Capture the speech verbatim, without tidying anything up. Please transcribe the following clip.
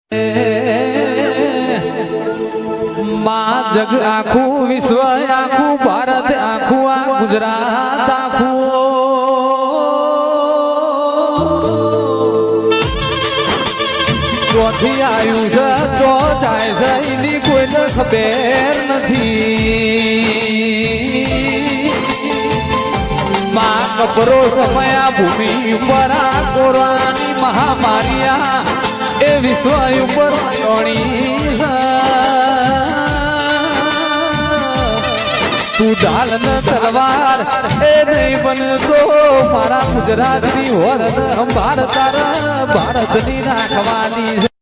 માં જગ આખું વિશ્વ આખું ભારત આખું આ ગુજરાત આખું ચોથી આવ્યું છે તો જાય છે એની કોઈને ખબર નથી માં કપરો સમય આ ભૂમિ ઉપર આ કોરોનાની મહામારી એ વિશ્વ ઉપર ટોણી તું ઢાલ ન તલવાર એ નહીં બનતો મારા ગુજરાતની હોર ભારત ભારતની રાખવાની